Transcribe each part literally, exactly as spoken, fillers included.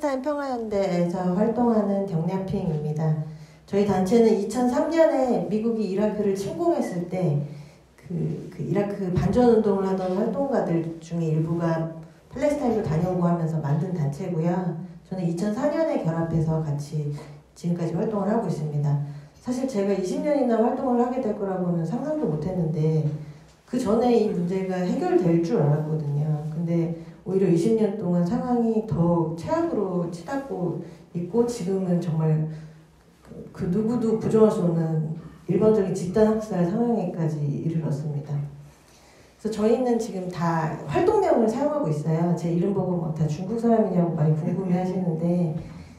팔레스타인 평화연대에서 활동하는 경냐핑입니다. 저희 단체는 이천삼 년에 미국이 이라크를 침공했을 때 그, 그 이라크 반전운동을 하던 활동가들 중에 일부가 팔레스타인으로 다녀오고 하면서 만든 단체고요. 저는 이천사 년에 결합해서 같이 지금까지 활동을 하고 있습니다. 사실 제가 이십 년이나 활동을 하게 될 거라고는 상상도 못했는데 그 전에 이 문제가 해결될 줄 알았거든요. 근데 오히려 이십 년 동안 상황이 더 최악으로 치닫고 있고 지금은 정말 그, 그 누구도 부정할 수 없는 일반적인 집단 학살 상황에까지 이르렀습니다. 그래서 저희는 지금 다 활동명을 사용하고 있어요. 제 이름 보고 뭐 다 중국 사람이냐고 많이 궁금해 하시는데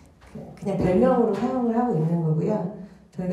그냥 별명으로 사용을 하고 있는 거고요. 저희가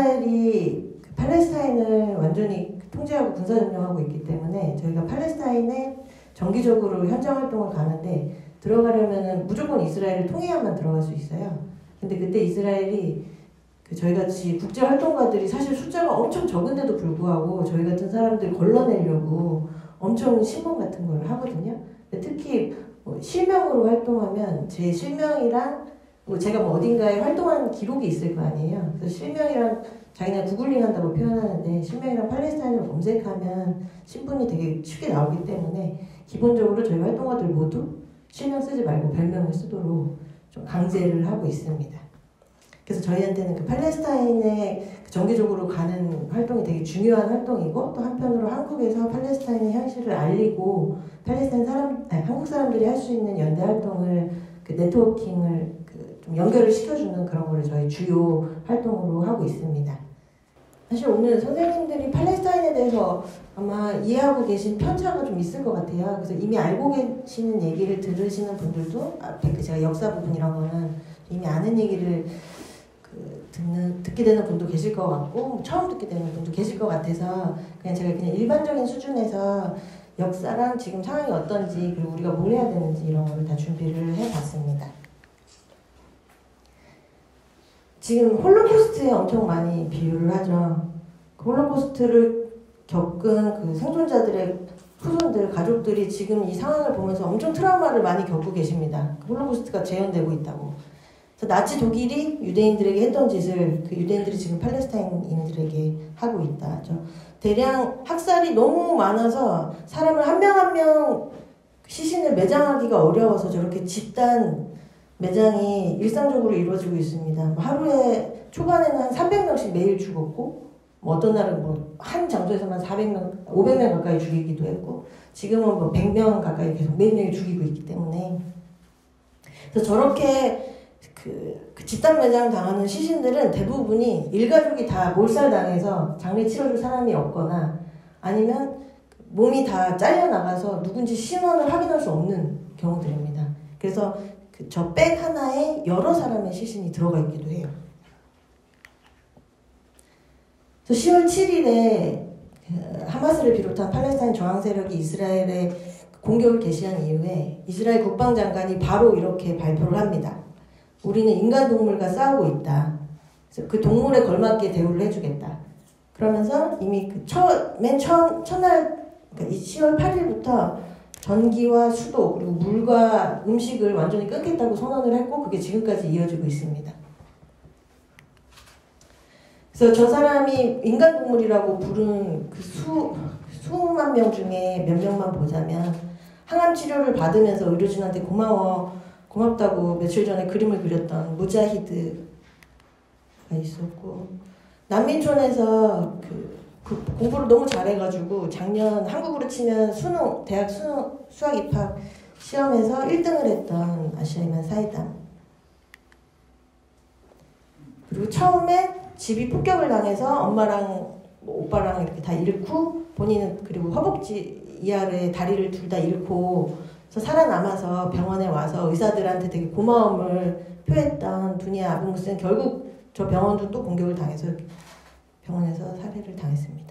이스라엘이 팔레스타인을 완전히 통제하고 군사점령하고 있기 때문에 저희가 팔레스타인에 정기적으로 현장 활동을 가는데 들어가려면 무조건 이스라엘을 통해야만 들어갈 수 있어요. 근데 그때 이스라엘이 그 저희 같이 국제 활동가들이 사실 숫자가 엄청 적은데도 불구하고 저희 같은 사람들 걸러내려고 엄청 신문 같은 걸 하거든요. 특히 뭐 실명으로 활동하면 제 실명이랑 뭐 제가 뭐 어딘가에 활동한 기록이 있을 거 아니에요. 그래서 실명이랑 자기네 구글링 한다고 표현하는데 실명이랑 팔레스타인을 검색하면 신분이 되게 쉽게 나오기 때문에 기본적으로 저희 활동가들 모두 실명 쓰지 말고 별명을 쓰도록 좀 강제를 하고 있습니다. 그래서 저희한테는 그 팔레스타인에 정기적으로 가는 활동이 되게 중요한 활동이고 또 한편으로 한국에서 팔레스타인의 현실을 알리고 팔레스타인 사람, 아니, 한국 사람들이 할 수 있는 연대 활동을 그 네트워킹을 그 좀 연결을 시켜주는 그런 거를 저희 주요 활동으로 하고 있습니다. 사실 오늘 선생님들이 팔레스타인에 대해서 아마 이해하고 계신 편차가 좀 있을 것 같아요. 그래서 이미 알고 계시는 얘기를 들으시는 분들도 앞에 제가 역사 부분 이런 거는 이미 아는 얘기를 그 듣는, 듣게 되는 분도 계실 것 같고 처음 듣게 되는 분도 계실 것 같아서 그냥 제가 그냥 일반적인 수준에서 역사랑 지금 상황이 어떤지 그리고 우리가 뭘 해야 되는지 이런 거를 다 준비를 해봤습니다. 지금 홀로코스트에 엄청 많이 비유를 하죠. 그 홀로코스트를 겪은 그 생존자들의 후손들, 가족들이 지금 이 상황을 보면서 엄청 트라우마를 많이 겪고 계십니다. 그 홀로코스트가 재현되고 있다고. 그래서 나치 독일이 유대인들에게 했던 짓을 그 유대인들이 지금 팔레스타인인들에게 하고 있다. 대량 학살이 너무 많아서 사람을 한 명 한 명 시신을 매장하기가 어려워서 저렇게 집단 매장이 일상적으로 이루어지고 있습니다. 하루에 초반에는 한 삼백 명씩 매일 죽었고 뭐 어떤 날은 뭐 한 장소에서만 사백 명, 오백 명 가까이 죽이기도 했고 지금은 뭐 백 명 가까이 계속 매일매일 죽이고 있기 때문에 그래서 저렇게 그, 그 집단 매장 당하는 시신들은 대부분이 일가족이 다 몰살당해서 장례 치러줄 사람이 없거나 아니면 몸이 다 잘려나가서 누군지 신원을 확인할 수 없는 경우들입니다. 그래서 그 저 백 하나에 여러 사람의 시신이 들어가 있기도 해요. 그래서 시월 칠일에 그 하마스를 비롯한 팔레스타인 저항 세력이 이스라엘에 공격을 개시한 이후에 이스라엘 국방장관이 바로 이렇게 발표를 합니다. 우리는 인간 동물과 싸우고 있다. 그래서 그 동물에 걸맞게 대우를 해주겠다. 그러면서 이미 그 첫, 맨 첫, 첫날, 그러니까 시월 팔일부터 전기와 수도 그리고 물과 음식을 완전히 끊겠다고 선언을 했고 그게 지금까지 이어지고 있습니다. 그래서 저 사람이 인간 동물이라고 부른 그 수, 수만 명 중에 몇 명만 보자면 항암 치료를 받으면서 의료진한테 고마워 고맙다고 며칠 전에 그림을 그렸던 무자히드가 있었고 난민촌에서 그, 그 공부를 너무 잘해가지고 작년 한국으로 치면 수능 대학 수능 수학 입학 시험에서 일 등을 했던 아시아이만 사이담 그리고 처음에 집이 폭격을 당해서 엄마랑 뭐 오빠랑 이렇게 다 잃고 본인은 그리고 허벅지 이하에 다리를 둘 다 잃고 그래서 살아남아서 병원에 와서 의사들한테 되게 고마움을 표했던 두니아 아부무스는 결국 저 병원도 또 공격을 당해서 병원에서 살해를 당했습니다.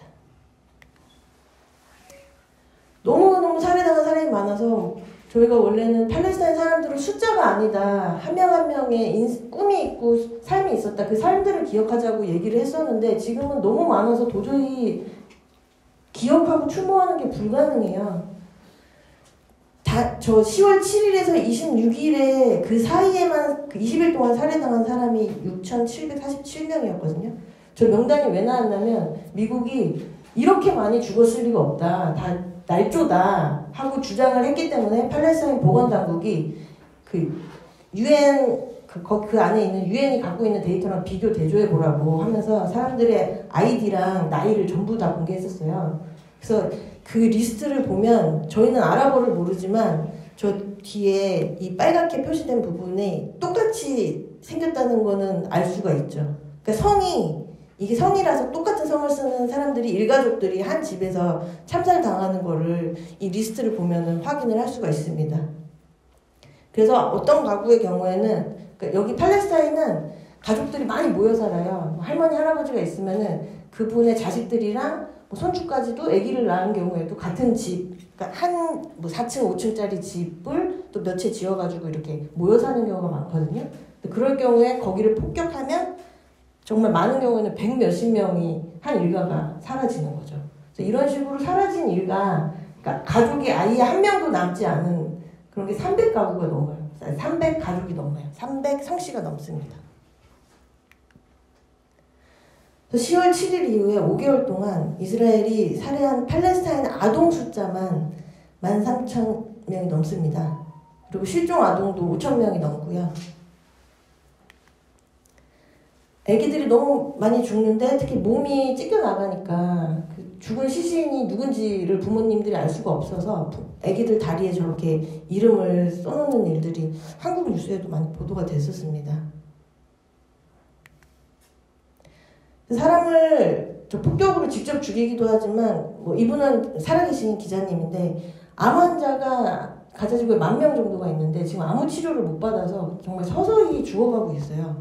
너무너무 살해당한 사람이 많아서 저희가 원래는 팔레스타인 사람들은 숫자가 아니다. 한 명 한 명의 인, 꿈이 있고 삶이 있었다. 그 삶들을 기억하자고 얘기를 했었는데 지금은 너무 많아서 도저히 기억하고 추모하는 게 불가능해요. 다 다, 저 시월 칠일에서 이십육일에 그 사이에만 그 이십 일 동안 살해당한 사람이 육천칠백사십칠 명이었거든요. 저 명단이 왜 나왔냐면 미국이 이렇게 많이 죽었을 리가 없다. 다 날조다 하고 주장을 했기 때문에 팔레스타인 보건당국이 그 유엔 그, 그 안에 있는 유엔이 갖고 있는 데이터랑 비교 대조해 보라고 하면서 사람들의 아이디랑 나이를 전부 다 공개했었어요. 그래서 그 리스트를 보면 저희는 아랍어를 모르지만 저 뒤에 이 빨갛게 표시된 부분이 똑같이 생겼다는 거는 알 수가 있죠. 그러니까 성이 이게 성이라서 똑같은 성을 쓰는 사람들이 일가족들이 한 집에서 참살 당하는 거를 이 리스트를 보면은 확인을 할 수가 있습니다. 그래서 어떤 가구의 경우에는 그러니까 여기 팔레스타인은 가족들이 많이 모여 살아요. 할머니 할아버지가 있으면은 그분의 자식들이랑 뭐 손주까지도 아기를 낳은 경우에도 같은 집, 그러니까 한 뭐 사 층, 오 층짜리 집을 또 몇 채 지어가지고 이렇게 모여 사는 경우가 많거든요. 그럴 경우에 거기를 폭격하면 정말 많은 경우에는 백 몇십 명이 한 일가가 사라지는 거죠. 그래서 이런 식으로 사라진 일가, 그러니까 가족이 아예 한 명도 남지 않은 그런 게 삼백 가구가 넘어요. 삼백 가족이 넘어요. 삼백 성씨가 넘습니다. 시월 칠일 이후에 오 개월 동안 이스라엘이 살해한 팔레스타인 아동 숫자만 만 삼천 명이 넘습니다. 그리고 실종 아동도 오천 명이 넘고요. 애기들이 너무 많이 죽는데 특히 몸이 찢겨 나가니까 그 죽은 시신이 누군지를 부모님들이 알 수가 없어서 애기들 다리에 저렇게 이름을 써놓는 일들이 한국 뉴스에도 많이 보도가 됐었습니다. 사람을 저 폭격으로 직접 죽이기도 하지만 뭐 이분은 살아계신 기자님인데 암 환자가 가자 지구에 만 명 정도가 있는데 지금 아무 치료를 못 받아서 정말 서서히 죽어가고 있어요.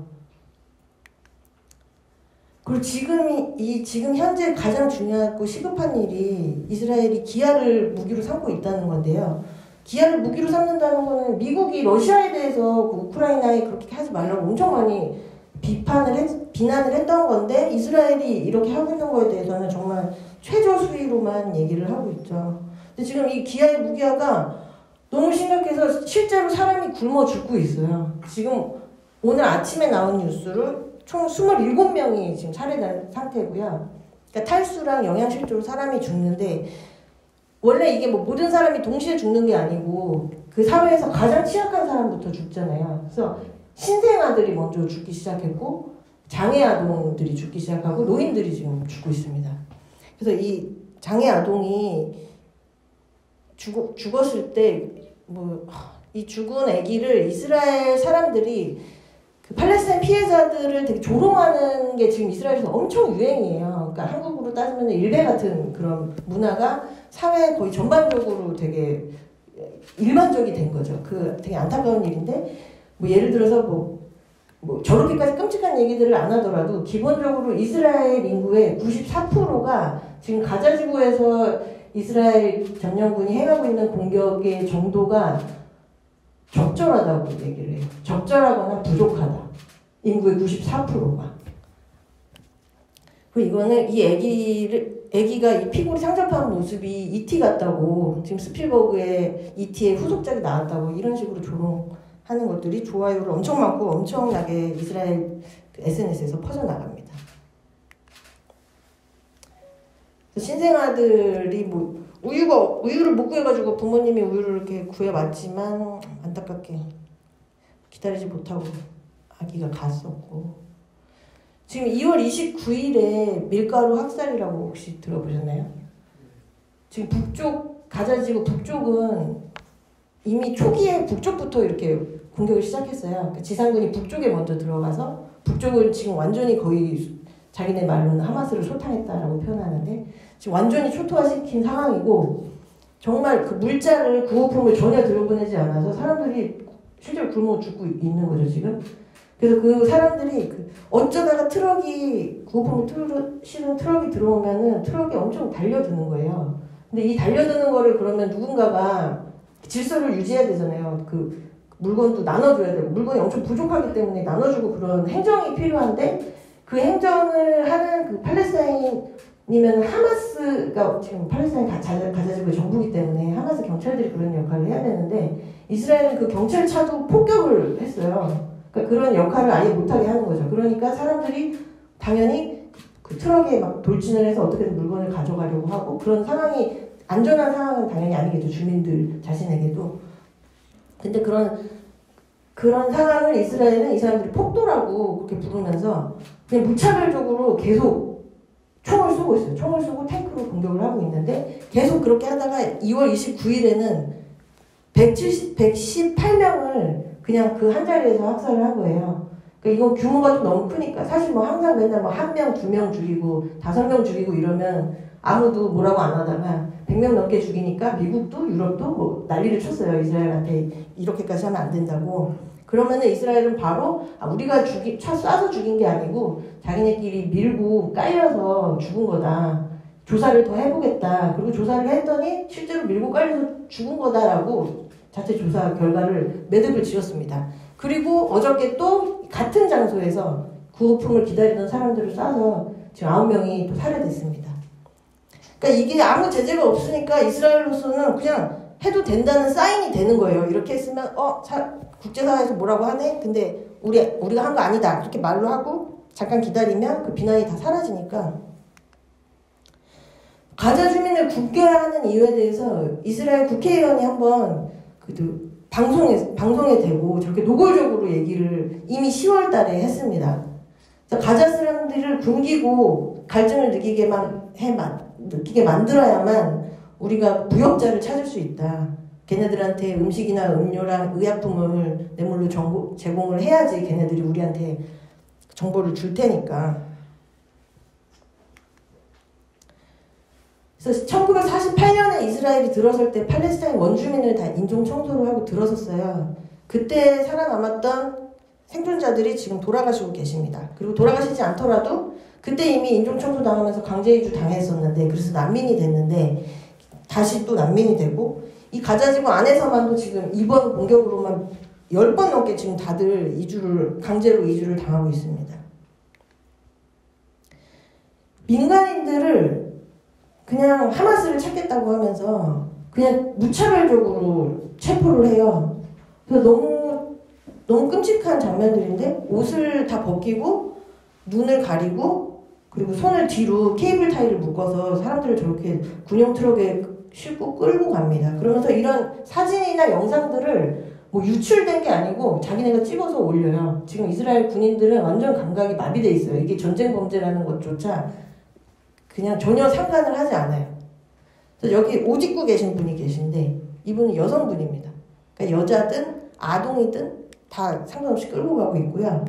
그리고 지금 이 지금 현재 가장 중요하고 시급한 일이 이스라엘이 기아를 무기로 삼고 있다는 건데요. 기아를 무기로 삼는다는 거는 미국이 러시아에 대해서 그 우크라이나에 그렇게 하지 말라고 엄청 많이 비판을 했, 비난을 했던 건데 이스라엘이 이렇게 하고 있는 거에 대해서는 정말 최저 수위로만 얘기를 하고 있죠. 근데 지금 이 기아의 무기화가 너무 심각해서 실제로 사람이 굶어 죽고 있어요. 지금 오늘 아침에 나온 뉴스로 총 이십칠 명이 지금 살해된 상태고요. 그러니까 탈수랑 영양실조로 사람이 죽는데 원래 이게 뭐 모든 사람이 동시에 죽는 게 아니고 그 사회에서 가장 취약한 사람부터 죽잖아요. 그래서 신생아들이 먼저 죽기 시작했고 장애 아동들이 죽기 시작하고 노인들이 지금 죽고 있습니다. 그래서 이 장애 아동이 죽, 죽었을 때 뭐 이 죽은 아기를 이스라엘 사람들이 그 팔레스타인 피해자들을 되게 조롱하는 게 지금 이스라엘에서 엄청 유행이에요. 그러니까 한국으로 따지면 일베 같은 그런 문화가 사회 거의 전반적으로 되게 일반적이 된 거죠. 그 되게 안타까운 일인데 뭐 예를 들어서 뭐, 뭐 저렇게까지 끔찍한 얘기들을 안 하더라도 기본적으로 이스라엘 인구의 구십사 퍼센트가 지금 가자 지구에서 이스라엘 점령군이 행하고 있는 공격의 정도가 적절하다고 얘기를 해요. 적절하거나 부족하다. 인구의 구십사 퍼센트가. 그리고 이거는 이 애기를, 애기가 이 피골이 상접한 모습이 이티 같다고, 지금 스필버그의 이티의 후속작이 나왔다고 이런 식으로 조롱하는 것들이 좋아요를 엄청 많고 엄청나게 이스라엘 에스엔에스에서 퍼져나갑니다. 신생아들이 뭐 우유가 우유를 못 구해가지고 부모님이 우유를 이렇게 구해왔지만 안타깝게 기다리지 못하고 아기가 갔었고 지금 이월 이십구일에 밀가루 학살이라고 혹시 들어보셨나요? 지금 북쪽 가자지구 북쪽은 이미 초기에 북쪽부터 이렇게 공격을 시작했어요. 그러니까 지상군이 북쪽에 먼저 들어가서 북쪽을 지금 완전히 거의 자기네 말로는 하마스를 소탕했다라고 표현하는데 지금 완전히 초토화시킨 상황이고 정말 그 물자를 구호품을 전혀 들여보내지 않아서 사람들이 실제로 굶어 죽고 있는 거죠 지금. 그래서 그 사람들이 그 어쩌다가 트럭이 구호품을 틀어, 실은 트럭이 들어오면은 트럭이 엄청 달려드는 거예요. 근데 이 달려드는 거를 그러면 누군가가 질서를 유지해야 되잖아요. 그 물건도 나눠줘야 되고 물건이 엄청 부족하기 때문에 나눠주고 그런 행정이 필요한데 그 행정을 하는 그 팔레스타인 아니면 하마스가 지금 팔레스타인 가자, 가자지구의 정부이기 때문에 하마스 경찰들이 그런 역할을 해야 되는데 이스라엘은 그 경찰차도 폭격을 했어요. 그러니까 그런 역할을 아예 못하게 하는 거죠. 그러니까 사람들이 당연히 그 트럭에 막 돌진을 해서 어떻게든 물건을 가져가려고 하고 그런 상황이 안전한 상황은 당연히 아니겠죠. 주민들 자신에게도. 근데 그런 그런 상황을 이스라엘은 이 사람들이 폭도라고 그렇게 부르면서 그냥 무차별적으로 계속 총을 쏘고 있어요. 총을 쏘고 탱크로 공격을 하고 있는데 계속 그렇게 하다가 이월 이십구일에는 백칠십, 백십팔 명을 그냥 그 한 자리에서 학살을 한 거예요. 그러니까 이건 규모가 좀 너무 크니까 사실 뭐 항상 맨날 뭐 한 명, 두 명 죽이고 다섯 명 죽이고 이러면 아무도 뭐라고 안 하다가 백 명 넘게 죽이니까 미국도 유럽도 뭐 난리를 쳤어요. 이스라엘한테 이렇게까지 하면 안 된다고. 그러면은 이스라엘은 바로 아, 우리가 죽이, 차 쏴서 죽인 게 아니고 자기네끼리 밀고 깔려서 죽은 거다. 조사를 더 해보겠다. 그리고 조사를 했더니 실제로 밀고 깔려서 죽은 거다라고 자체 조사 결과를 매듭을 지었습니다. 그리고 어저께 또 같은 장소에서 구호품을 기다리던 사람들을 쏴서 지금 아홉 명이 또 살해됐습니다. 그러니까 이게 아무 제재가 없으니까 이스라엘로서는 그냥 해도 된다는 사인이 되는 거예요. 이렇게 했으면 어 사, 국제사회에서 뭐라고 하네? 근데 우리, 우리가 한 거 아니다. 그렇게 말로 하고 잠깐 기다리면 그 비난이 다 사라지니까 가자 주민을 굶게 하는 이유에 대해서 이스라엘 국회의원이 한번 그 방송에, 방송에 대고 저렇게 노골적으로 얘기를 이미 시월 달에 했습니다. 가자 사람들을 굶기고 갈증을 느끼게만 해만, 느끼게 만들어야만 우리가 무역자를 찾을 수 있다. 걔네들한테 음식이나 음료랑 의약품을 뇌물로 정보, 제공을 해야지 걔네들이 우리한테 정보를 줄 테니까. 그래서 천구백사십팔 년에 이스라엘이 들어설 때 팔레스타인 원주민을 다 인종 청소를 하고 들어섰어요. 그때 살아남았던 생존자들이 지금 돌아가시고 계십니다. 그리고 돌아가시지 않더라도 그때 이미 인종 청소 당하면서 강제 이주 당했었는데 그래서 난민이 됐는데 다시 또 난민이 되고 이 가자지구 안에서만도 지금 이번 공격으로만 열 번 넘게 지금 다들 이주를 강제로 이주를 당하고 있습니다. 민간인들을 그냥 하마스를 찾겠다고 하면서 그냥 무차별적으로 체포를 해요. 그래서 너무 너무 끔찍한 장면들인데 옷을 다 벗기고 눈을 가리고 그리고 손을 뒤로 케이블 타이를 묶어서 사람들을 저렇게 군용 트럭에 싣고 끌고 갑니다. 그러면서 이런 사진이나 영상들을 뭐 유출된 게 아니고 자기네가 찍어서 올려요. 지금 이스라엘 군인들은 완전 감각이 마비돼 있어요. 이게 전쟁 범죄라는 것조차 그냥 전혀 상관을 하지 않아요. 그래서 여기 옷 입고 계신 분이 계신데 이분은 여성분입니다. 그러니까 여자든 아동이든 다 상관없이 끌고 가고 있고요.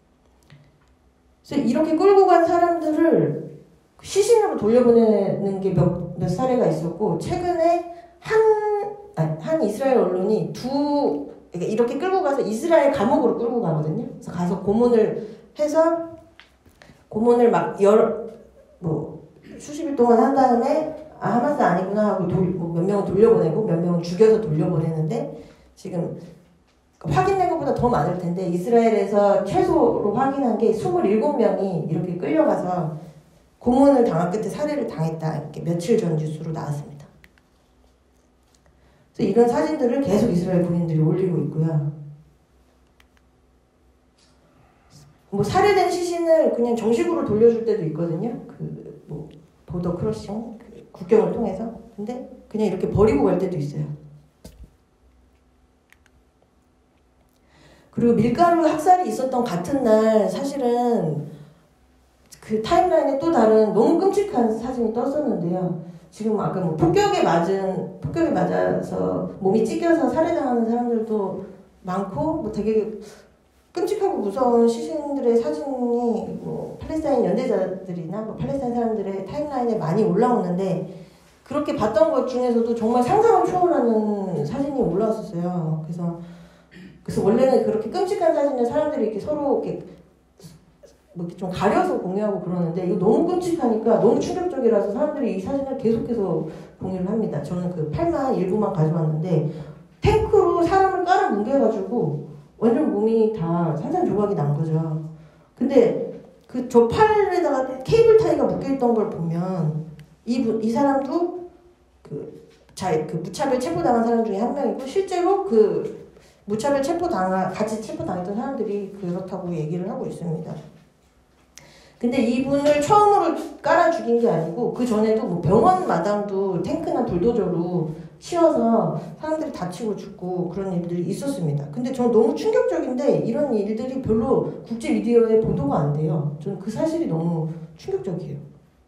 그래서 이렇게 끌고 간 사람들을 시신으로 돌려보내는 게 몇 몇 사례가 있었고 최근에 한, 아니, 한 이스라엘 언론이 두 그러니까 이렇게 끌고 가서 이스라엘 감옥으로 끌고 가거든요. 그래서 가서 고문을 해서 고문을 막 열 뭐 수십 일 동안 한 다음에 아 하마스 아니구나 하고 돌, 뭐 몇 명은 돌려보내고 몇 명은 죽여서 돌려보내는데 지금 확인된 것보다 더 많을 텐데 이스라엘에서 최소로 확인한 게 스물일곱 명이 이렇게 끌려가서 고문을 당한 끝에 살해를 당했다. 이렇게 며칠 전 뉴스로 나왔습니다. 그래서 이런 사진들을 계속 이스라엘 군인들이 올리고 있고요. 뭐 살해된 시신을 그냥 정식으로 돌려줄 때도 있거든요. 그 뭐 보더 크로싱 그 국경을 통해서. 근데 그냥 이렇게 버리고 갈 때도 있어요. 그리고 밀가루 학살이 있었던 같은 날 사실은 그 타임라인에 또 다른 너무 끔찍한 사진이 떴었는데요. 지금 아까 뭐 폭격에 맞은, 폭격에 맞아서 몸이 찢겨서 살해당하는 사람들도 많고, 뭐 되게 끔찍하고 무서운 시신들의 사진이 뭐 팔레스타인 연대자들이나 뭐 팔레스타인 사람들의 타임라인에 많이 올라오는데, 그렇게 봤던 것 중에서도 정말 상상을 초월하는 사진이 올라왔었어요. 그래서, 그래서 원래는 그렇게 끔찍한 사진을 사람들이 이렇게 서로 이렇게 뭐 좀 가려서 공유하고 그러는데 이거 너무 끔찍하니까 너무 충격적이라서 사람들이 이 사진을 계속해서 공유를 합니다. 저는 그 팔만 일부만 가져왔는데 탱크로 사람을 깔아 뭉개가지고 완전 몸이 다 산산조각이 난 거죠. 근데 그 저 팔에다가 케이블 타이가 묶여 있던 걸 보면 이, 이 사람도 그, 자, 그 무차별 체포당한 사람 중에 한 명이고 실제로 그 무차별 체포당한 같이 체포당했던 사람들이 그렇다고 얘기를 하고 있습니다. 근데 이분을 처음으로 깔아 죽인 게 아니고 그 전에도 뭐 병원 마당도 탱크나 불도저로 치워서 사람들이 다치고 죽고 그런 일들이 있었습니다. 근데 저는 너무 충격적인데 이런 일들이 별로 국제 미디어에 보도가 안 돼요. 저는 그 사실이 너무 충격적이에요.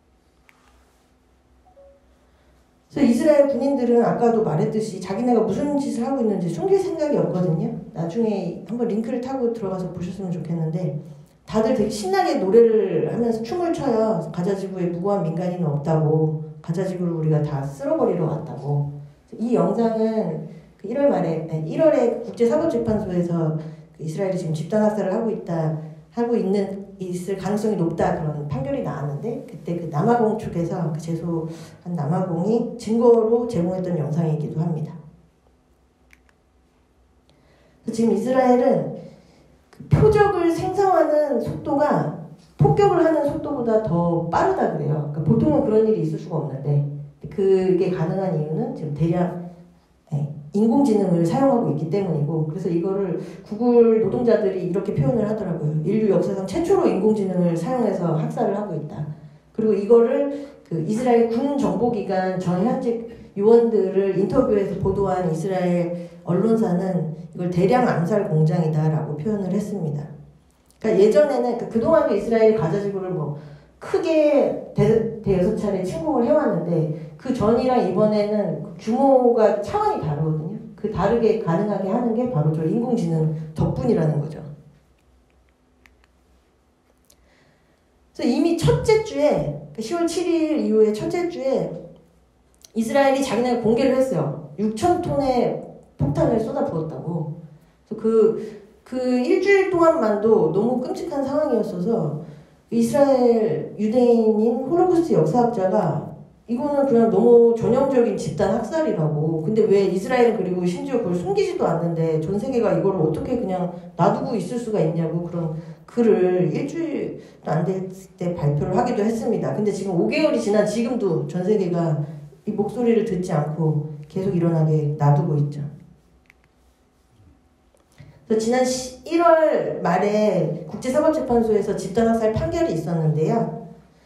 그래서 이스라엘 군인들은 아까도 말했듯이 자기네가 무슨 짓을 하고 있는지 숨길 생각이 없거든요. 나중에 한번 링크를 타고 들어가서 보셨으면 좋겠는데 다들 되게 신나게 노래를 하면서 춤을 춰요. 가자지구에 무고한 민간인은 없다고, 가자지구를 우리가 다 쓸어버리러 왔다고. 이 영상은 그 일월 말에, 아니 일월에 국제사법재판소에서 그 이스라엘이 지금 집단학살을 하고 있다, 하고 있는, 있을 가능성이 높다 그런 판결이 나왔는데 그때 그 남아공 측에서 그 제소한 남아공이 증거로 제공했던 영상이기도 합니다. 지금 이스라엘은 그 표적을 생성하는 속도가 폭격을 하는 속도보다 더 빠르다 그래요. 그러니까 보통은 그런 일이 있을 수가 없는데 그게 가능한 이유는 지금 대량 인공지능을 사용하고 있기 때문이고, 그래서 이거를 구글 노동자들이 이렇게 표현을 하더라고요. 인류 역사상 최초로 인공지능을 사용해서 학살을 하고 있다. 그리고 이거를 그 이스라엘 군 정보기관 전 현직 요원들을 인터뷰해서 보도한 이스라엘 언론사는 이걸 대량 암살 공장이다라고 표현을 했습니다. 그러니까 예전에는 그 그동안도 이스라엘이 가자지구를 뭐 크게 대, 대여섯 차례 침공을 해왔는데 그 전이랑 이번에는 규모가 차원이 다르거든요. 그 다르게 가능하게 하는 게 바로 저 인공지능 덕분이라는 거죠. 그래서 이미 첫째 주에 시월 칠일 이후에 첫째 주에 이스라엘이 자기네가 공개를 했어요. 육천 톤의 폭탄을 쏟아부었다고. 그래서 그, 그 일주일 동안만도 너무 끔찍한 상황이었어서 이스라엘 유대인인 홀로코스트 역사학자가 이거는 그냥 너무 전형적인 집단 학살이라고. 근데 왜 이스라엘은 그리고 심지어 그걸 숨기지도 않는데 전 세계가 이걸 어떻게 그냥 놔두고 있을 수가 있냐고 그런 글을 일주일도 안 될 때 발표를 하기도 했습니다. 근데 지금 오 개월이 지난 지금도 전 세계가 이 목소리를 듣지 않고 계속 일어나게 놔두고 있죠. 그래서 지난 일월 말에 국제사법재판소에서 집단학살 판결이 있었는데요.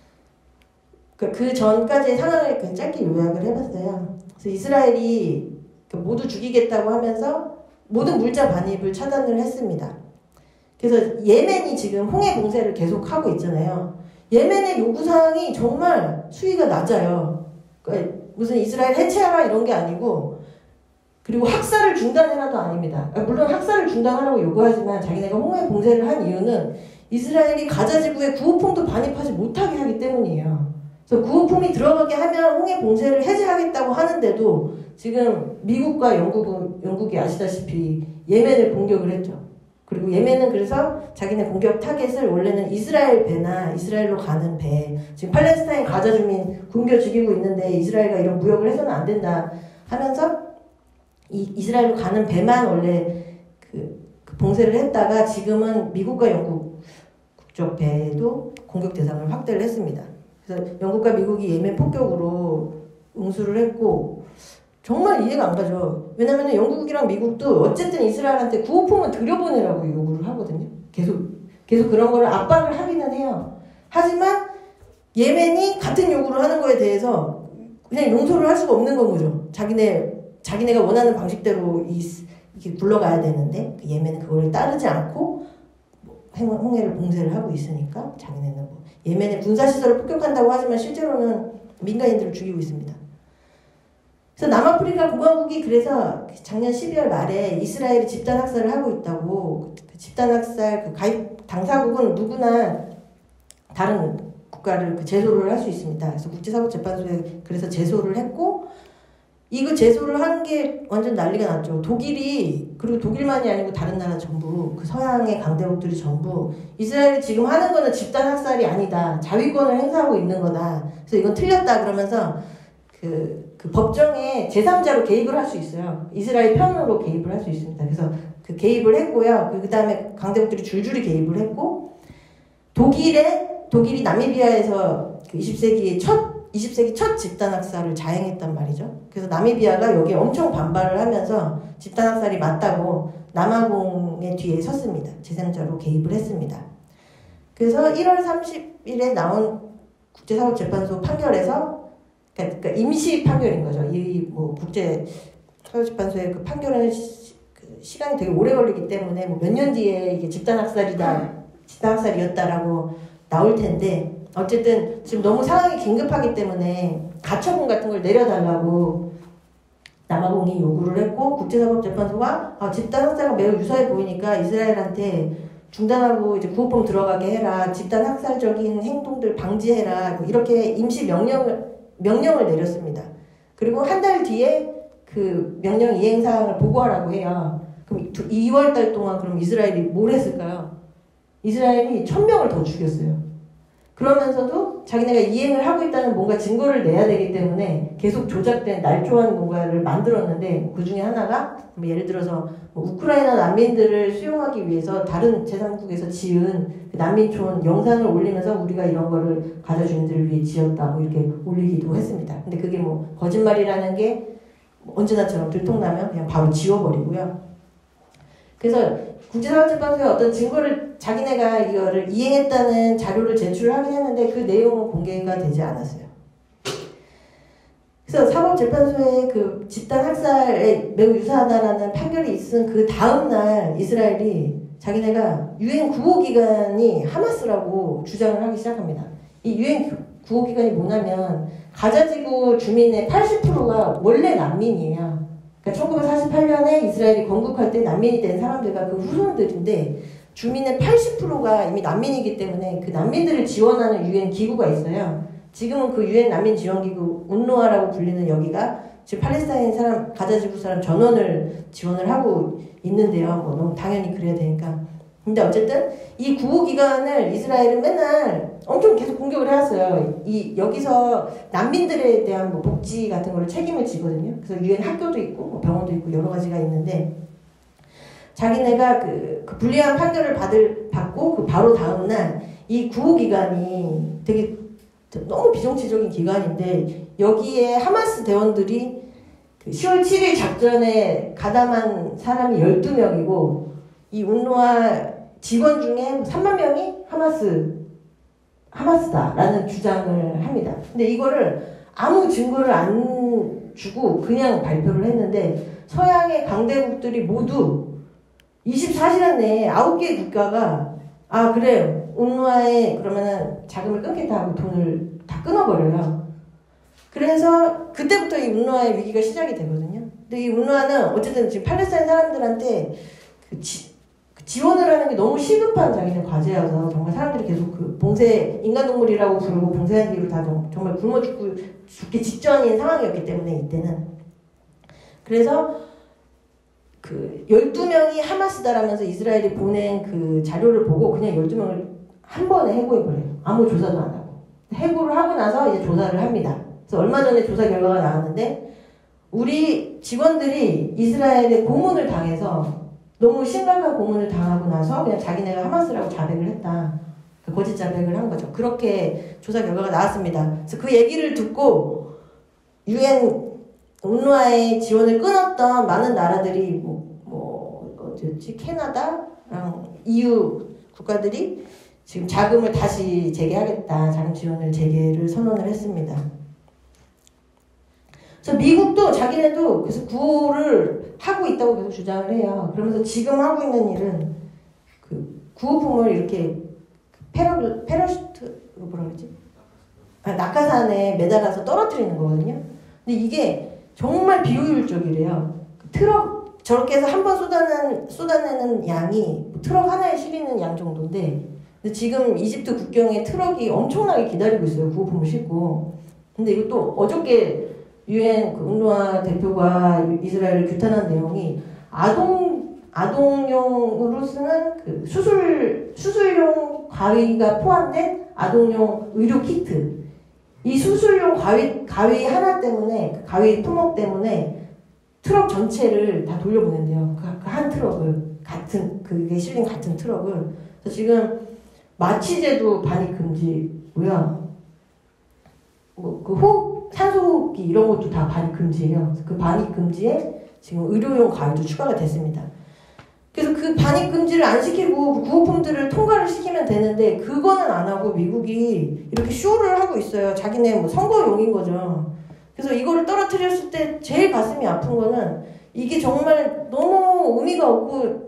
그 전까지의 상황을 짧게 요약을 해봤어요. 그래서 이스라엘이 모두 죽이겠다고 하면서 모든 물자 반입을 차단을 했습니다. 그래서 예멘이 지금 홍해 봉쇄를 계속하고 있잖아요. 예멘의 요구사항이 정말 수위가 낮아요. 그러니까 무슨 이스라엘 해체하라 이런 게 아니고, 그리고 학살을 중단해라도 아닙니다. 물론 학살을 중단하라고 요구하지만 자기네가 홍해 봉쇄를 한 이유는 이스라엘이 가자지구에 구호품도 반입하지 못하게 하기 때문이에요. 그래서 구호품이 들어가게 하면 홍해 봉쇄를 해제하겠다고 하는데도 지금 미국과 영국은, 영국이 아시다시피 예멘을 공격을 했죠. 그리고 예멘은 그래서 자기네 공격 타겟을 원래는 이스라엘 배나 이스라엘로 가는 배, 지금 팔레스타인 가자 주민 굶겨 죽이고 있는데 이스라엘과 이런 무역을 해서는 안 된다 하면서 이 이스라엘로 가는 배만 원래 그, 그 봉쇄를 했다가 지금은 미국과 영국 국적 배도 공격 대상을 확대를 했습니다. 그래서 영국과 미국이 예멘 폭격으로 응수를 했고 정말 이해가 안 가죠. 왜냐면 영국이랑 미국도 어쨌든 이스라엘한테 구호품을 들여보내라고 요구를 하거든요. 계속 계속 그런 걸 압박을 하기는 해요. 하지만 예멘이 같은 요구를 하는 거에 대해서 그냥 용서를 할 수가 없는 건 거죠. 자기네 자기네가 원하는 방식대로 이, 이렇게 굴러가야 되는데 그 예멘은 그거를 따르지 않고 홍해를 봉쇄를 하고 있으니까 자기네는 뭐 예멘의 군사시설을 폭격한다고 하지만 실제로는 민간인들을 죽이고 있습니다. 그래서 남아프리카 공화국이 그래서 작년 십이월 말에 이스라엘이 집단학살을 하고 있다고, 그 집단학살 그 가입 당사국은 누구나 다른 국가를 그 제소를 할 수 있습니다. 그래서 국제사법재판소에 그래서 제소를 했고, 이거 제소를 한 게 완전 난리가 났죠. 독일이, 그리고 독일만이 아니고 다른 나라 전부, 그 서양의 강대국들이 전부 이스라엘이 지금 하는 거는 집단학살이 아니다, 자위권을 행사하고 있는 거다, 그래서 이건 틀렸다 그러면서 그, 그 법정에 제삼자로 개입을 할 수 있어요. 이스라엘 편으로 개입을 할 수 있습니다. 그래서 그 개입을 했고요. 그 다음에 강대국들이 줄줄이 개입을 했고, 독일에 독일이 나미비아에서 그 이십 세기 첫 이십 세기 첫 집단 학살을 자행했단 말이죠. 그래서 나미비아가 여기에 엄청 반발을 하면서 집단 학살이 맞다고 남아공의 뒤에 섰습니다. 제삼자로 개입을 했습니다. 그래서 일월 삼십일에 나온 국제사법재판소 판결에서 그러니까 임시 판결인 거죠. 이 뭐 국제사법재판소의 그 판결은 시, 그 시간이 되게 오래 걸리기 때문에 뭐 몇 년 뒤에 이게 집단 학살이다, 집단 학살이었다라고 나올 텐데. 어쨌든 지금 너무 상황이 긴급하기 때문에 가처분 같은 걸 내려달라고 남아공이 요구를 했고 국제사법재판소가 아, 집단 학살과 매우 유사해 보이니까 이스라엘한테 중단하고 이제 구호법 들어가게 해라, 집단 학살적인 행동들 방지해라, 뭐 이렇게 임시 명령을 명령을 내렸습니다. 그리고 한 달 뒤에 그 명령 이행 사항을 보고하라고 해요. 그럼 이월 달 동안 그럼 이스라엘이 뭘 했을까요? 이스라엘이 천 명을 더 죽였어요. 그러면서도 자기네가 이행을 하고 있다는 뭔가 증거를 내야 되기 때문에 계속 조작된 날조한 뭔가를 만들었는데 그 중에 하나가 뭐 예를 들어서 뭐 우크라이나 난민들을 수용하기 위해서 다른 제삼국에서 지은 그 난민촌 영상을 올리면서 우리가 이런 거를 가자 주민들을 위해 지었다 뭐 이렇게 올리기도 했습니다. 근데 그게 뭐 거짓말이라는 게 언제나처럼 들통나면 그냥 바로 지워버리고요. 그래서 국제사법재판소에 어떤 증거를 자기네가 이거를 이행했다는 자료를 제출하긴 했는데 그 내용은 공개가 되지 않았어요. 그래서 사법재판소의 그 집단 학살에 매우 유사하다라는 판결이 있은 그 다음날 이스라엘이 자기네가 유엔 구호기관이 하마스라고 주장을 하기 시작합니다. 이 유엔 구호기관이 뭐냐면 가자지구 주민의 팔십 퍼센트가 원래 난민이에요. 그러니까 천구백사십팔 년에 이스라엘이 건국할 때 난민이 된 사람들과 그 후손들인데 주민의 팔십 퍼센트가 이미 난민이기 때문에 그 난민들을 지원하는 유엔 기구가 있어요. 지금은 그 유엔 난민 지원기구 운루아라고 불리는 여기가 지금 팔레스타인 사람 가자지구 사람 전원을 지원을 하고 있는데요. 뭐 너무 당연히 그래야 되니까. 근데 어쨌든 이 구호기관을 이스라엘은 맨날 엄청 계속 공격을 해왔어요. 이 여기서 난민들에 대한 뭐 복지 같은 거를 책임을 지거든요. 그래서 유엔 학교도 있고 뭐 병원도 있고 여러 가지가 있는데 자기네가 그, 그 불리한 판결을 받을 받고 그 바로 다음 날 이 구호기관이 되게 너무 비정치적인 기관인데 여기에 하마스 대원들이 그 시월 칠일 작전에 가담한 사람이 열두 명이고 이 운루아 직원 중에 삼만 명이 하마스, 하마스다라는 주장을 합니다. 근데 이거를 아무 증거를 안 주고 그냥 발표를 했는데 서양의 강대국들이 모두 이십사 시간 내에 아홉 개 국가가 아 그래 운루아에 그러면은 자금을 끊겠다 하고 돈을 다 끊어버려요. 그래서 그때부터 이 운루아의 위기가 시작이 되거든요. 근데 이 운루아는 어쨌든 지금 팔레스타인 사람들한테 그 지, 지원을 하는 게 너무 시급한 자기네 과제여서 정말 사람들이 계속 그 봉쇄, 인간동물이라고 부르고 봉쇄한 뒤로 다 정말 굶어 죽고 죽기 직전인 상황이었기 때문에 이때는. 그래서 그 열두 명이 하마스다라면서 이스라엘이 보낸 그 자료를 보고 그냥 열두 명을 한 번에 해고해버려요. 아무 조사도 안 하고. 해고를 하고 나서 이제 조사를 합니다. 그래서 얼마 전에 조사 결과가 나왔는데 우리 직원들이 이스라엘에 고문을 당해서 너무 심각한 고문을 당하고 나서 그냥 자기네가 하마스라고 자백을 했다. 거짓 자백을 한 거죠. 그렇게 조사 결과가 나왔습니다. 그래서 그 얘기를 듣고 유엔 운루아의 지원을 끊었던 많은 나라들이 뭐, 뭐 어디였지? 캐나다랑 이유 국가들이 지금 자금을 다시 재개하겠다. 자금 지원을 재개를 선언을 했습니다. 그래서 미국도 자기네도 그래서 구호를 하고 있다고 계속 주장을 해요. 그러면서 지금 하고 있는 일은 그 구호품을 이렇게 패러, 패러슈트, 뭐라 그러지? 아, 낙하산에 매달아서 떨어뜨리는 거거든요. 근데 이게 정말 비효율적이래요. 트럭, 저렇게 해서 한 번 쏟아내는, 쏟아내는 양이 트럭 하나에 실리는 양 정도인데, 근데 지금 이집트 국경에 트럭이 엄청나게 기다리고 있어요. 구호품을 싣고. 근데 이것도 어저께 유엔 그 운루아 대표가 이스라엘을 규탄한 내용이 아동, 아동용으로 쓰는 그 수술, 수술용 가위가 포함된 아동용 의료 키트. 이 수술용 가위, 가위 하나 때문에, 가위 토목 때문에 트럭 전체를 다 돌려보낸대요. 그 한 트럭을. 같은, 그게 실린 같은 트럭을. 그래서 지금 마취제도 반입 금지고요. 그 호흡, 산소 호흡기 이런 것도 다 반입 금지예요. 그 반입 금지에 지금 의료용 가위도 추가가 됐습니다. 그래서 그 반입 금지를 안 시키고 구호품들을 통과를 시키면 되는데 그거는 안 하고 미국이 이렇게 쇼를 하고 있어요. 자기네 뭐 선거용인 거죠. 그래서 이거를 떨어뜨렸을 때 제일 가슴이 아픈 거는 이게 정말 너무 의미가 없고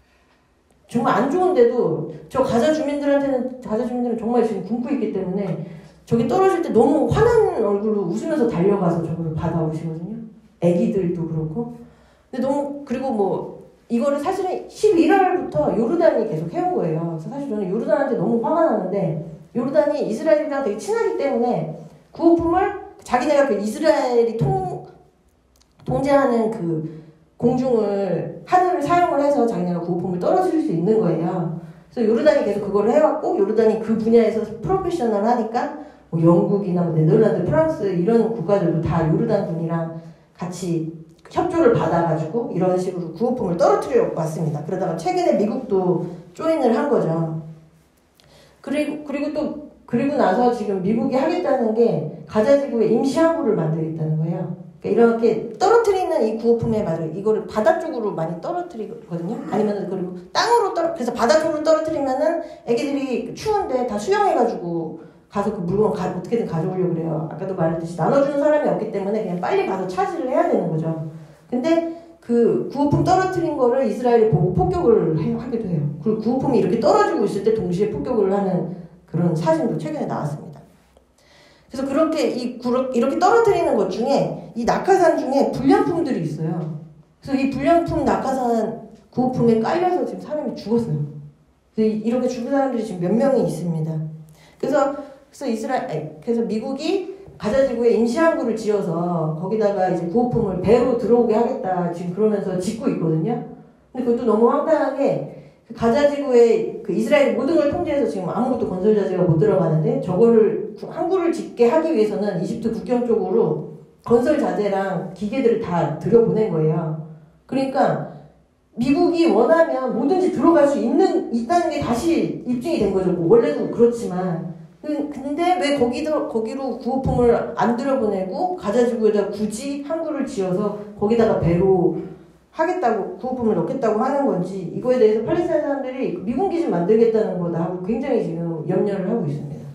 정말 안 좋은데도 저 가자 주민들한테는 가자 주민들은 정말 지금 굶고 있기 때문에 저기 떨어질 때 너무 화난 얼굴로 웃으면서 달려가서 저거를 받아오시거든요. 애기들도 그렇고. 근데 너무 그리고 뭐 이거를 사실은 십일 월부터 요르단이 계속 해온 거예요. 그래서 사실 저는 요르단한테 너무 화가 나는데 요르단이 이스라엘이랑 되게 친하기 때문에 구호품을 자기네가 그 이스라엘이 통, 통제하는 그 공중을 하늘을 사용을 해서 자기네가 구호품을 떨어뜨릴 수 있는 거예요. 그래서 요르단이 계속 그거를 해왔고 요르단이 그 분야에서 프로페셔널 하니까 뭐 영국이나 뭐 네덜란드, 프랑스 이런 국가들도 다 요르단 군이랑 같이 협조를 받아가지고 이런 식으로 구호품을 떨어뜨려 왔습니다. 그러다가 최근에 미국도 조인을 한 거죠. 그리고, 그리고 또, 그리고 나서 지금 미국이 하겠다는 게 가자지구에 임시항구를 만들겠다는 거예요. 그러니까 이렇게 떨어뜨리는 이 구호품에 맞아요. 이거를 바다 쪽으로 많이 떨어뜨리거든요. 아니면 그리고 땅으로 떨어, 그래서 바다 쪽으로 떨어뜨리면은 애기들이 추운데 다 수영해가지고 가서 그 물건 가, 어떻게든 가져오려고 그래요. 아까도 말했듯이 나눠주는 사람이 없기 때문에 그냥 빨리 가서 차지를 해야 되는 거죠. 근데 그 구호품 떨어뜨린 거를 이스라엘이 보고 폭격을 해, 하기도 해요. 그리고 구호품이 이렇게 떨어지고 있을 때 동시에 폭격을 하는 그런 사진도 최근에 나왔습니다. 그래서 그렇게 이 이렇게 떨어뜨리는 것 중에 이 낙하산 중에 불량품들이 있어요. 그래서 이 불량품 낙하산 구호품에 깔려서 지금 사람이 죽었어요. 그래서 이렇게 죽은 사람들이 지금 몇 명이 있습니다. 그래서 그래서 이스라엘 그래서 미국이 가자지구에 임시항구를 지어서 거기다가 이제 구호품을 배로 들어오게 하겠다 지금 그러면서 짓고 있거든요. 근데 그것도 너무 황당하게 그 가자지구에 그 이스라엘 모든 걸 통제해서 지금 아무것도 건설 자재가 못 들어가는데 저거를 항구를 짓게 하기 위해서는 이집트 국경 쪽으로 건설 자재랑 기계들을 다 들여보낸 거예요. 그러니까 미국이 원하면 뭐든지 들어갈 수 있는 있다는 게 다시 입증이 된 거죠. 뭐 원래도 그렇지만. 근데 왜 거기도, 거기로 구호품을 안 들여보내고 가자지구에다 굳이 항구를 지어서 거기다가 배로 하겠다고 구호품을 넣겠다고 하는 건지 이거에 대해서 팔레스타인 사람들이 미군 기지 만들겠다는 거다 하고 굉장히 지금 염려를 하고 있습니다.